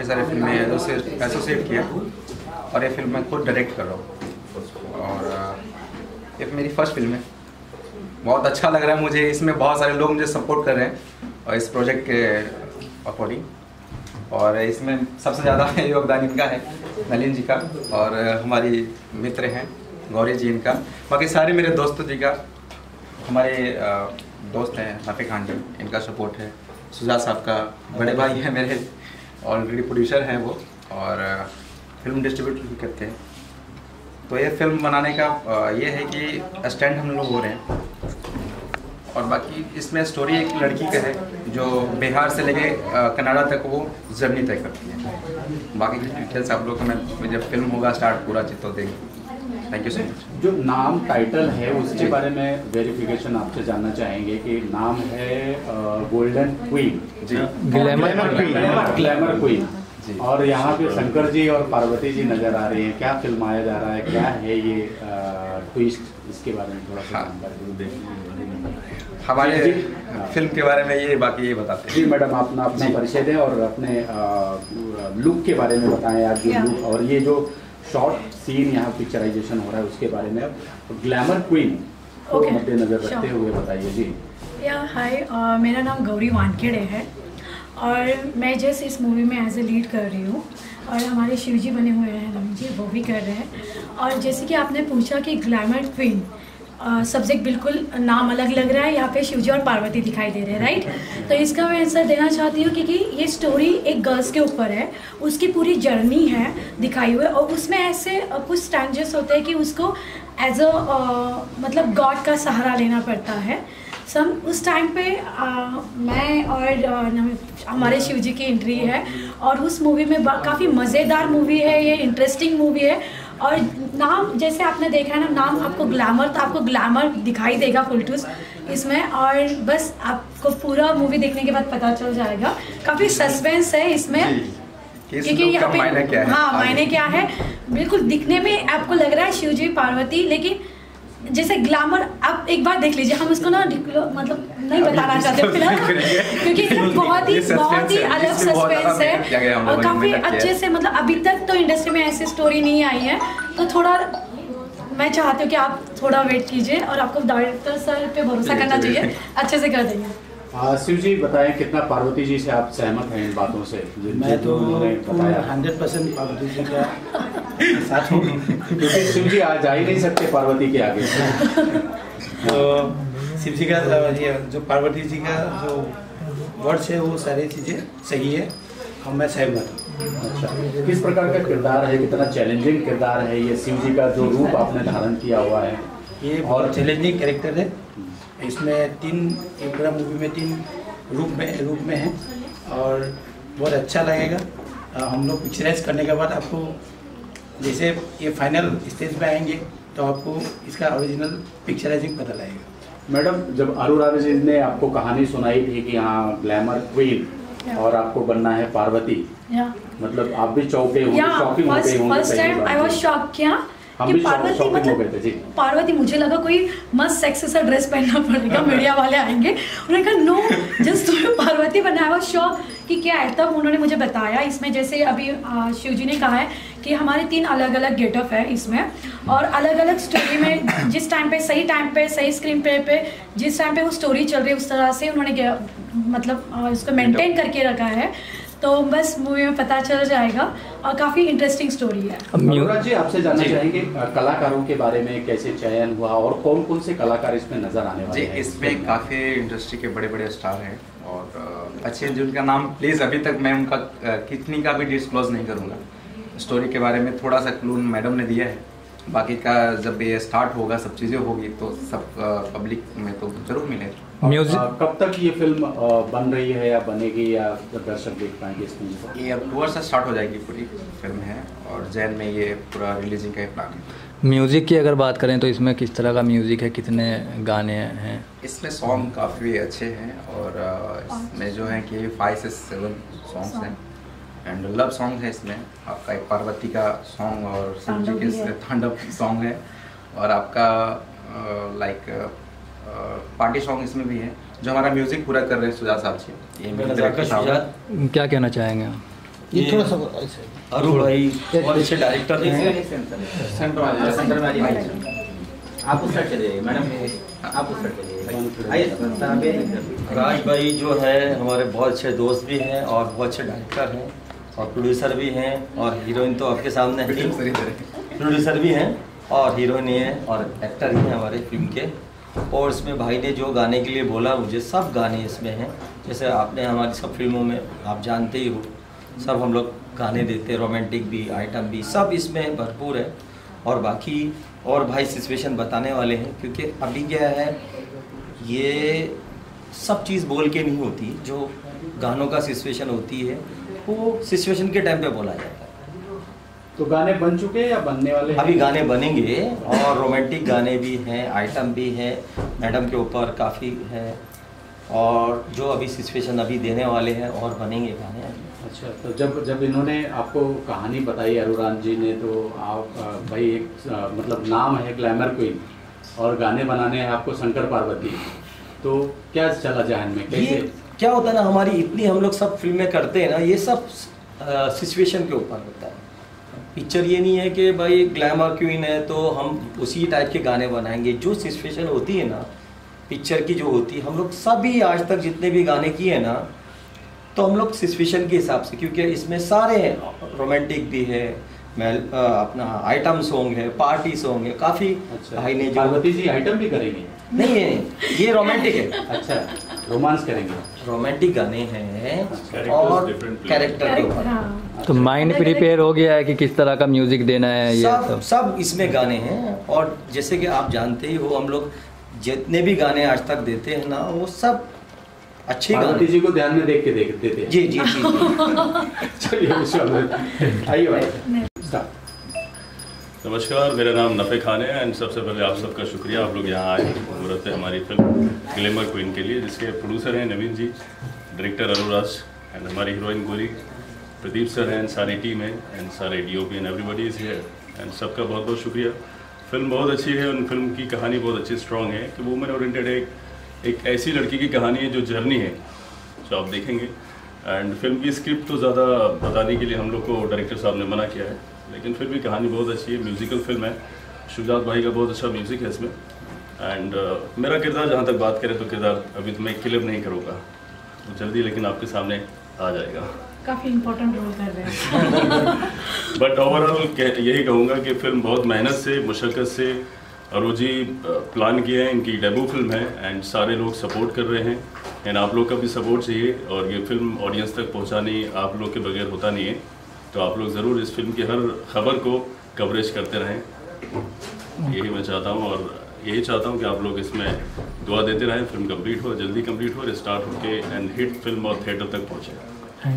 सारे फिल्में एसोसिएट किया और ये फिल्म मैं खुद डायरेक्ट कर रहा हूँ और ये मेरी फर्स्ट फिल्म है। बहुत अच्छा लग रहा है मुझे, इसमें बहुत सारे लोग मुझे सपोर्ट कर रहे हैं और इस प्रोजेक्ट के अकॉर्डिंग। और इसमें सबसे ज़्यादा योगदान इनका है, नलिन जी का, और हमारी मित्र हैं गौरी जी इनका, बाकी सारे मेरे दोस्तों जी का, हमारे दोस्त हैं नफी खान जी, इनका सपोर्ट है, सुजात साहब का बड़े भाई हैं मेरे, ऑलरेडी प्रोड्यूसर हैं वो और फिल्म डिस्ट्रीब्यूट भी करते हैं। तो ये फिल्म बनाने का ये है कि स्टैंड हम लोग हो रहे हैं और बाकी इसमें स्टोरी एक लड़की का है जो बिहार से लेके कनाडा तक वो जर्नी तय करती है। बाकी की डिटेल्स आप लोग मैं जब फिल्म होगा स्टार्ट पूरा चित्र देंगे। Thank you so much. जो नाम टाइटल है उसके बारे में वेरिफिकेशन आपसे जानना चाहेंगे कि नाम है golden queen ji, glamour queen, और यहाँ पे शंकर जी और पार्वती जी नजर आ रही हैं। क्या फिल्माया जा रहा है, क्या है ये ट्विस्ट, इसके बारे में थोड़ा सा हमारे फिल्म के बारे में ये बाकी ये बताते हैं। जी मैडम, अपना परिचय दें और अपने लुक के बारे में बताएं आज जो लुक और ये जो शॉर्ट सीन यहाँ पिक्चराइजेशन हो रहा है उसके बारे में। ग्लैमर क्वीन को मद्देनजर रखते हुए बताइए जी। हाय, मेरा नाम गौरी वानखेड़े है और मैं जस्ट इस मूवी में एज ए लीड कर रही हूँ और हमारे शिव जी बने हुए हैं, रवि जी, वो भी कर रहे हैं। और जैसे कि आपने पूछा कि ग्लैमर क्वीन सब्जेक्ट बिल्कुल नाम अलग लग रहा है, यहाँ पे शिवजी और पार्वती दिखाई दे रहे हैं, राइट। तो इसका मैं आंसर देना चाहती हूँ क्योंकि ये स्टोरी एक गर्ल्स के ऊपर है, उसकी पूरी जर्नी है दिखाई हुई और उसमें ऐसे कुछ स्टैंजेस होते हैं कि उसको एज अ मतलब गॉड का सहारा लेना पड़ता है। उस टाइम पे मैं और हमारे शिव जी की एंट्री है और उस मूवी में काफ़ी मज़ेदार मूवी है, ये इंटरेस्टिंग मूवी है। और नाम जैसे आपने देखा है ना, नाम आपको ग्लैमर, तो आपको ग्लैमर दिखाई देगा फुल टूस इसमें, और बस आपको पूरा मूवी देखने के बाद पता चल जाएगा। काफ़ी सस्पेंस है इसमें क्योंकि यहाँ पे मायने क्या है बिल्कुल दिखने में आपको लग रहा है शिव जी पार्वती, लेकिन जैसे ग्लैमर आप एक बार देख लीजिए, हम उसको ना मतलब नहीं बताना चाहते फिलहाल क्योंकि इसमें बहुत ही अलग सस्पेंस है और काफ़ी अच्छे से, मतलब अभी तक तो इंडस्ट्री में ऐसी स्टोरी नहीं आई है। तो थोड़ा मैं चाहती हूँ कि आप थोड़ा वेट कीजिए और आपको डायरेक्टर सर पे भरोसा करना चाहिए, अच्छे से कर देंगे। शिव जी बताएं कितना पार्वती जी से आप सहमत हैं इन बातों से? मैं तो 100% पार्वती जी का साथ हूँ क्योंकि शिव जी आज जा ही नहीं सकते पार्वती के आगे। तो शिव जी का जो पार्वती जी का जो वर्ड्स है वो सारी चीज़ें सही है और मैं सहमत हूँ। अच्छा, किस प्रकार का किरदार है, कितना चैलेंजिंग किरदार है ये शिव जी का जो रूप आपने धारण किया हुआ है? ये बहुत चैलेंजिंग कैरेक्टर है। इसमें एक पूरा मूवी में 3 रूप में है और बहुत अच्छा लगेगा। हम लोग पिक्चराइज करने के बाद आपको जैसे ये फाइनल स्टेज पे आएंगे तो आपको इसका ओरिजिनल पिक्चराइजिंग पता लगेगा। मैडम, जब अरुणा जी ने आपको कहानी सुनाई थी कि हाँ ग्लैमर क्वीन और आपको बनना है पार्वती, मतलब आप भी चौंके होंगे, शॉकिंग हो गए होंगे? First time I was shock क्या कि पार्वती, मतलब पार्वती मुझे लगा कोई मस्त सेक्सी सा ड्रेस पहनना पड़ेगा, मीडिया वाले आएंगे। उन्होंने कहा नो, जस्ट तुम्हें पार्वती बनाया। हुआ शौक कि क्या है, तब उन्होंने मुझे बताया इसमें जैसे अभी शिव जी ने कहा है कि हमारे 3 अलग अलग गेटअप है इसमें और अलग अलग स्टोरी में जिस टाइम पे सही स्क्रीन पे जिस टाइम पे वो स्टोरी चल रही है उस तरह से उन्होंने मतलब उसको मेंटेन करके रखा है। तो बस मूवी में पता चल जाएगा और काफ़ी इंटरेस्टिंग स्टोरी है। अनुराग जी, आपसे जानना चाहेंगे कलाकारों के बारे में, कैसे चयन हुआ और कौन कौन से कलाकार इसमें नजर आने वाले हैं? इसमें काफ़ी इंडस्ट्री के बड़े बड़े स्टार हैं और अच्छे, जिनका नाम प्लीज़ अभी तक मैं उनका कितनी का भी डिस्क्लोज नहीं करूँगा। स्टोरी के बारे में थोड़ा सा क्लू मैडम ने दिया है, बाकी का जब ये स्टार्ट होगा सब चीज़ें होगी तो सब पब्लिक में तो जरूर मिलेगा। म्यूजिक कब तक ये फिल्म बन रही है या बनेगी या दर्शक देख पाएंगे इस फिल्म को? ये अक्टूबर से स्टार्ट हो जाएगी, पूरी फिल्म है और जैन में ये पूरा रिलीजिंग का प्लान है। म्यूज़िक की अगर बात करें तो इसमें किस तरह का म्यूज़िक है, कितने गाने हैं? इसमें सॉन्ग काफ़ी अच्छे हैं और इसमें जो है कि 5 से 7 सॉन्ग्स हैं एंड लव सॉन्ग है इसमें। आपका एक पार्वती का सॉन्ग और शिव जी के तांडव सॉन्ग है और आपका लाइक पार्टी सॉन्ग इसमें भी है जो हमारा म्यूजिक पूरा कर रहे हैं सुजात साहब जी। क्या कहना चाहेंगे आप? ये थोड़ा सा अरुण भाई बहुत अच्छे डायरेक्टर हैं। सेंटर में आप उस साइड चले मैडम, आप उस साइड चलिए, आइए। राज भाई जो है हमारे बहुत अच्छे दोस्त भी हैं और बहुत अच्छे डायरेक्टर हैं और प्रोड्यूसर भी हैं, और हीरोइन तो आपके सामने है, प्रोड्यूसर भी हैं और हीरोइन ही हैं और एक्टर ही हैं हमारे फिल्म के। और इसमें भाई ने जो गाने के लिए बोला मुझे, सब गाने इसमें हैं। जैसे आपने हमारी सब फिल्मों में आप जानते ही हो, सब हम लोग गाने देते हैं, रोमांटिक भी, आइटम भी, सब इसमें भरपूर है। और बाकी और भाई सिचुएशन बताने वाले हैं, क्योंकि अभी क्या है, ये सब चीज़ बोल के नहीं होती, जो गानों का सिचुएशन होती है वो सिचुएशन के टाइम पे बोला जाता है। तो गाने बन चुके हैं या बनने वाले हैं? अभी गाने बनेंगे और रोमांटिक गाने भी हैं, आइटम भी है, मैडम के ऊपर काफ़ी है, और जो अभी सिचुएशन अभी देने वाले हैं और बनेंगे गाने। अच्छा, तो जब इन्होंने आपको कहानी बताई अरुरान जी ने, तो आप भाई एक मतलब नाम है ग्लैमर क्वीन और गाने बनाने हैं आपको शंकर पार्वती, तो क्या चला जहन में, कैसे? क्या होता है ना, हमारी इतनी हम लोग सब फिल्में करते हैं ना, ये सब सिचुएशन के ऊपर होता है। पिक्चर ये नहीं है कि भाई ग्लैमर क्वीन है तो हम उसी टाइप के गाने बनाएंगे। जो सिचुएशन होती है ना पिक्चर की, जो होती है, हम लोग सभी आज तक जितने भी गाने किए हैं ना, तो हम लोग सिचुएशन के हिसाब से, क्योंकि इसमें सारे रोमांटिक भी है, अपना आइटम सॉन्ग है, पार्टी सॉन्ग है, काफ़ी। अच्छा, भाई ने जो पार्वती जी आइटम भी करेंगे? नहीं है, ये रोमांटिक है। अच्छा, रोमांस करेंगे, रोमांटिक गाने हैं और कैरेक्टर के ऊपर। हाँ। तो माइंड प्रिपेयर हो गया है कि किस तरह का म्यूजिक देना है? ये सब इसमें गाने हैं। और जैसे कि आप जानते ही हो, हम लोग जितने भी गाने आज तक देते हैं ना, वो सब अच्छे पार्वती गाने जी को ध्यान में देख के देते हैं। जी जी जी। चलिए आइए भाई। नमस्कार, मेरा नाम नफ़े खान है एंड सबसे पहले आप सबका शुक्रिया, आप लोग यहाँ आए मुहूर्त है हमारी फिल्म ग्लैमर क्वीन के लिए, जिसके प्रोड्यूसर हैं नवीन जी, डायरेक्टर अरुराज एंड हमारी हीरोइन गौरी, प्रदीप सर हैं, सारी टीम है एंड सारे DOP and everybody is here and सबका बहुत बहुत शुक्रिया। फिल्म बहुत अच्छी है और फिल्म की कहानी बहुत अच्छी स्ट्रॉन्ग है कि वुमेन ओरिएंटेड एक ऐसी लड़की की कहानी है जो जर्नी है, जो आप देखेंगे। एंड फिल्म की स्क्रिप्ट तो ज़्यादा बताने के लिए हम लोग को डायरेक्टर साहब ने मना किया है, लेकिन फिर भी कहानी बहुत अच्छी है। म्यूज़िकल फिल्म है, शुजात भाई का बहुत अच्छा म्यूज़िक है इसमें। एंड मेरा किरदार जहाँ तक बात करें तो किरदार अभी तो मैं क्लियर नहीं करूँगा, तो जल्दी लेकिन आपके सामने आ जाएगा। काफ़ी इम्पोर्टेंट रोल कर रहे हैं। बट ओवरऑल यही कहूँगा कि फिल्म बहुत मेहनत से, मुशक्क़त से अरू जी प्लान किए हैं, इनकी डेब्यू फिल्म है एंड सारे लोग सपोर्ट कर रहे हैं एंड आप लोग का भी सपोर्ट चाहिए। और ये फिल्म ऑडियंस तक पहुँचानी आप लोग के बगैर होता नहीं है, तो आप लोग ज़रूर इस फिल्म की हर खबर को कवरेज करते रहें, यही मैं चाहता हूँ। और यही चाहता हूँ कि आप लोग इसमें दुआ देते रहें, फिल्म कंप्लीट हो, जल्दी कंप्लीट हो और स्टार्ट हो के एंड हिट फिल्म और थिएटर तक पहुँचे।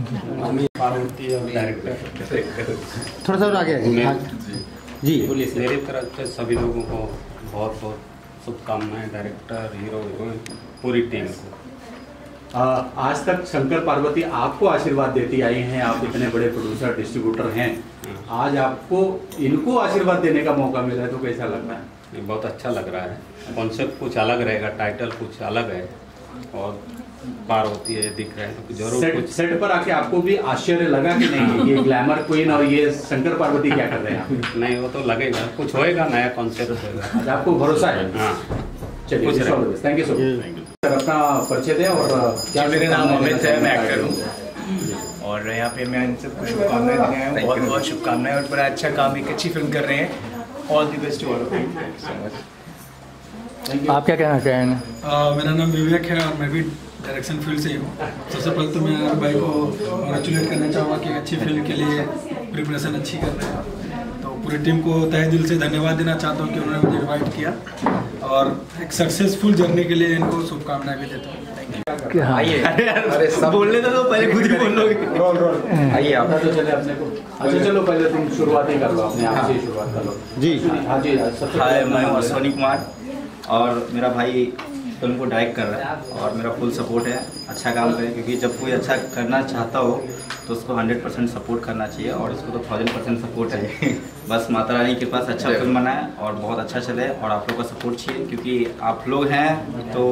पार्वती और डायरेक्टर थोड़ा सा और आगे हाँ जी। मेरी तरफ से सभी लोगों को बहुत बहुत शुभकामनाएं, डायरेक्टर, हीरो, हीरोइन, पूरी टीम को। आज तक शंकर पार्वती आपको आशीर्वाद देती आई हैं, आप इतने बड़े प्रोड्यूसर डिस्ट्रीब्यूटर हैं, आज आपको इनको आशीर्वाद देने का मौका मिला है, तो कैसा लग रहा है? ये बहुत अच्छा लग रहा है। कॉन्सेप्ट कुछ अलग रहेगा, टाइटल कुछ अलग है और पार्वती है दिख रहे हैं, तो जरूर सेट पर आके आपको भी आश्चर्य लगा कि नहीं ये ग्लैमर क्वीन और ये शंकर पार्वती क्या कर रहे हैं? नहीं, वो तो लगेगा, कुछ होएगा, नया कॉन्सेप्ट होएगा। आज आपको भरोसा है? हाँ, चलिए, थैंक यू सो मच। अपना परिचय दें और क्या? मेरा नाम अमित है, मैं एक्टर हूँ और यहाँ पे मैं इन सबको शुभकामनाएं देने आया हूँ। बहुत बहुत शुभकामनाएं और बड़ा अच्छा काम, एक अच्छी फिल्म कर रहे हैं। All the best to all of you. आप क्या कहना चाहेंगे? मेरा नाम विवेक है और मैं भी डायरेक्शन फील्ड से ही हूँ। सबसे पहले तो मैं अरुण भाई को कॉन्ग्रेचुलेट करना चाहूँगा कि अच्छी फिल्म के लिए प्रिपरेशन अच्छी कर रहे हैं। तो पूरी टीम को तहे दिल से धन्यवाद देना चाहता हूँ कि उन्होंने मुझे इन्वाइट किया और एक सक्सेसफुल जर्नी के लिए इनको शुभकामनाएं भी देता हूँ। आइए, अरे सब बोलने तो पहले खुद ही बोल लोगे। आइए आप। तो चले अपने को। अच्छा चलो, पहले तुम शुरुआत ही कर लो, अपने आप से शुरुआत कर लो जी। हाँ जी। हाय, मैं हूँ अश्वनी कुमार और मेरा भाई फिल्म को डायरेक्ट कर रहा है और मेरा फुल सपोर्ट है, अच्छा काम करें, क्योंकि जब कोई अच्छा करना चाहता हो तो उसको 100% सपोर्ट करना चाहिए और इसको तो 1000% सपोर्ट है। बस माता रानी के पास अच्छा फिल्म बनाए और बहुत अच्छा चले और आप लोग का सपोर्ट चाहिए, क्योंकि आप लोग हैं तो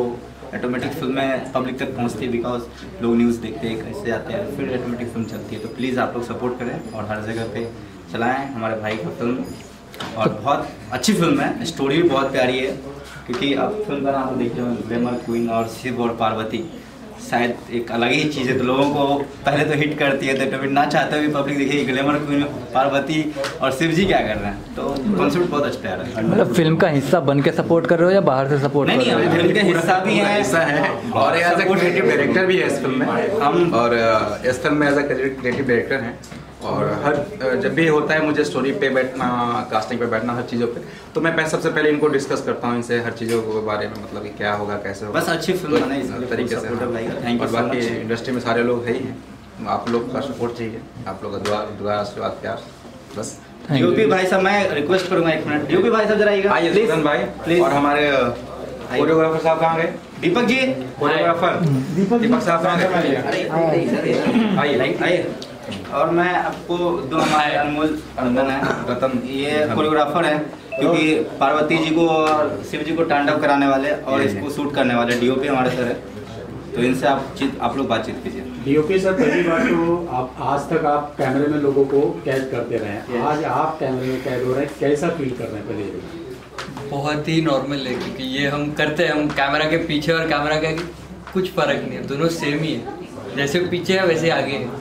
ऑटोमेटिक फिल्में पब्लिक तक पहुंचती है, बिकॉज लोग न्यूज़ देखते हैं, कैसे आते हैं, फिर ऑटोमेटिक फिल्म चलती है। तो प्लीज़ आप लोग सपोर्ट करें और हर जगह पे चलाएं हमारे भाई का फिल्म। और बहुत अच्छी फिल्म है, स्टोरी भी बहुत प्यारी है, क्योंकि आप फिल्म का नाम देखते हो ग्लैमर क्वीन और शिव और पार्वती, शायद एक अलग ही चीज़ है। तो लोगों को पहले तो हिट करती है, तो कभी ना चाहते हुए पब्लिक देखिए ग्लैमर क्वीन में पार्वती और शिव जी क्या कर रहे हैं। तो कॉन्सेप्ट बहुत अच्छा प्यारा है। मतलब फिल्म का हिस्सा बन के सपोर्ट कर रहे हो या बाहर से सपोर्ट? नहीं, हम फिल्म का हिस्सा भी है, हिस्सा है और एज ए क्रिएटिव डायरेक्टर भी है इस फिल्म में हम, और इस फिल्म में एज ए क्रिएटिव डायरेक्टर हैं। और हर जब भी होता है मुझे स्टोरी पे बैठना, कास्टिंग पे बैठना, हर चीज़ों पे, तो मैं सबसे पहले इनको डिस्कस करता हूँ इनसे हर चीज़ों के बारे में, मतलब कि क्या होगा, कैसे होगा। बस अच्छी फिल्म बनाई इस तरीके से। Thank you. और बाकी इंडस्ट्री में सारे लोग है ही हैं, आप लोग का सपोर्ट चाहिए, आप लोग का दुआ आशीर्वाद प्यार, बस। डीओपी भाई साहब, मैं रिक्वेस्ट करूँगा 1 मिनट, डीओपी भाई साहब जरा आइए प्लीज भाई प्लीज। और हमारे कोरियोग्राफर साहब कहाँ गए? दीपक जी, कोरियोग्राफर दीपक साहब कहाँ गए? आइए। और मैं आपको दो हमारे अनमोल रतन, ये कोरियोग्राफर है, क्योंकि पार्वती जी को और शिव जी को तांडव कराने वाले और इसको शूट करने वाले डीओपी हमारे सर है। तो इनसे आप लोग बातचीत कीजिए। डीओपी सर, पहली बात तो आप आज तक आप कैमरे में लोगों को कैद करते रहे हैं, आज आप कैमरे में कैद हो रहे हैं, कैसा फील कर रहे हैं? पहले बहुत ही नॉर्मल है, क्योंकि ये हम करते हैं, हम कैमरा के पीछे और कैमरा के कुछ फर्क नहीं है, दोनों सेम ही है, जैसे पीछे है वैसे आगे है।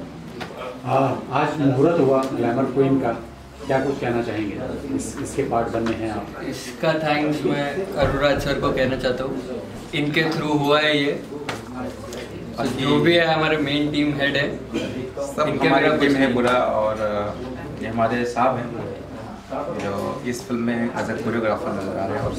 आज मुहूर्त हुआ ग्लैमर क्वीन का, क्या कुछ कहना चाहेंगे? इसके पार्ट बनने हैं आप। इसका थैंक्स मैं अरुराज सर को कहना चाहता हूँ, इनके थ्रू हुआ है ये। जो भी है हमारे मेन टीम हेड है, सब हमारी टीम है पूरा, और ये हमारे साहब हैं जो इस फिल्म में एज ए कोरियोग्राफर नजर आ रहे हैं और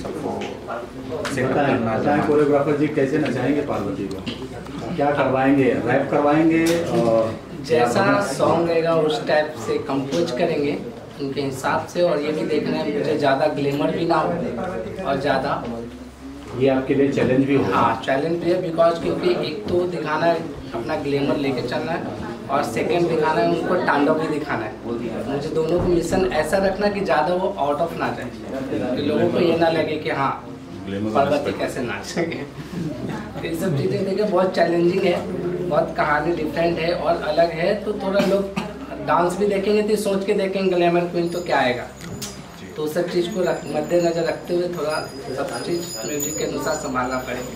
सबको सेटअप करना। कोरियोग्राफर जी कैसे नचाएंगे पार्वती को? क्या करवाएंगे? रैप करवाएंगे? और जैसा सॉन्ग रहेगा उस टाइप से कंपोज करेंगे उनके हिसाब से। और ये भी देखना है मुझे ज़्यादा ग्लैमर भी ना हो और ज़्यादा, ये आपके लिए चैलेंज भी होगा। हाँ, चैलेंज भी है, बिकॉज क्योंकि एक तो दिखाना है अपना ग्लैमर लेके चलना है, और सेकंड दिखाना है उनको तांडव भी दिखाना है। मुझे दोनों को मिशन ऐसा रखना कि ज़्यादा वो आउट ऑफ ना जाए, कि लोगों को ये ना लगे कि हाँ पार्वती कैसे नाचेंगे। ये सब चीज़ें देखिए बहुत चैलेंजिंग है, बहुत कहानी डिफरेंट है और अलग है। तो थोड़ा लोग डांस भी देखेंगे तो सोच के देखेंगे ग्लैमर क्वीन तो क्या आएगा, तो सब चीज़ को मद्देनजर रखते हुए थोड़ा सब चीज़ म्यूजिक के अनुसार संभालना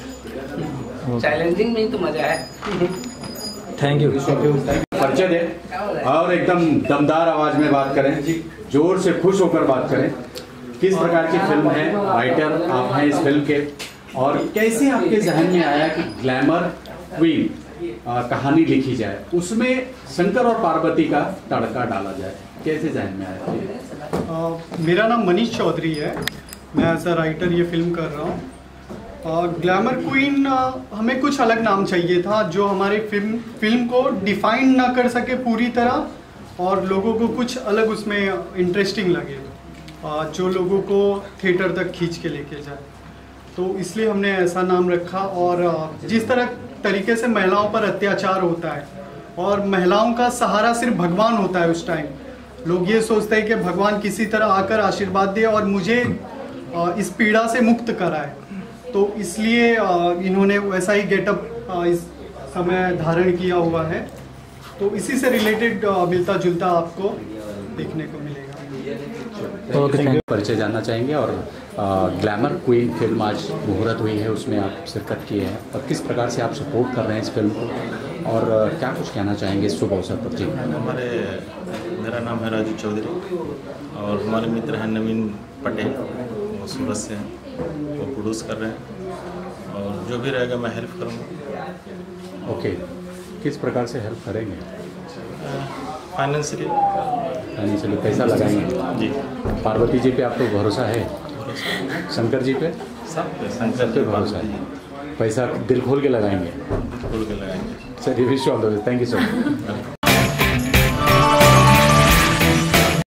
पड़ेगा। चैलेंजिंग में ही तो मज़ा है। Thank you. परिचय दें और एकदम दमदार आवाज में बात करें, जोर से खुश होकर बात करें। किस प्रकार की फिल्म है, राइटर आप हैं इस फिल्म के, और कैसे आपके जहन में आया कि ग्लैमर क्वीन कहानी लिखी जाए, उसमें शंकर और पार्वती का तड़का डाला जाए, कैसे जहन में आया? मेरा नाम मनीष चौधरी है, मैं एज अ राइटर ये फिल्म कर रहा हूँ। ग्लैमर क्वीन हमें कुछ अलग नाम चाहिए था जो हमारी फिल्म को डिफाइन ना कर सके पूरी तरह, और लोगों को कुछ अलग उसमें इंटरेस्टिंग लगे, जो लोगों को थिएटर तक खींच के लेके जाए। तो इसलिए हमने ऐसा नाम रखा। और जिस तरीके से महिलाओं पर अत्याचार होता है और महिलाओं का सहारा सिर्फ भगवान होता है, उस टाइम लोग ये सोचते हैं कि भगवान किसी तरह आकर आशीर्वाद दे और मुझे इस पीड़ा से मुक्त कराए। तो इसलिए इन्होंने वैसा ही गेटअप इस समय धारण किया हुआ है। तो इसी से रिलेटेड मिलता जुलता आपको देखने को मिलेगा। परिचय जानना चाहेंगे, और ग्लैमर क्वीन फिल्म आज मुहूर्त हुई है, उसमें आप शिरकत किए हैं, और किस प्रकार से आप सपोर्ट कर रहे हैं इस फिल्म को, और क्या कुछ कहना चाहेंगे इस शुभ अवसर पर? जी, मेरा नाम है राजू चौधरी और हमारे मित्र हैं नवीन पटेल, वो सूरत से हैं, वो प्रोड्यूस कर रहे हैं, और जो भी रहेगा मैं हेल्प करूँगा। ओके, किस प्रकार से हेल्प करेंगे? फाइनेंशियली पैसा लगाएंगे जी। पार्वती जी पे आपको भरोसा है? शंकर जी पे? सब पे, शंकर पे भरोसा है। पैसा दिल खोल के लगाएंगे? खोल के लगाएंगे। चलिए, wish you all the best. Thank you so much.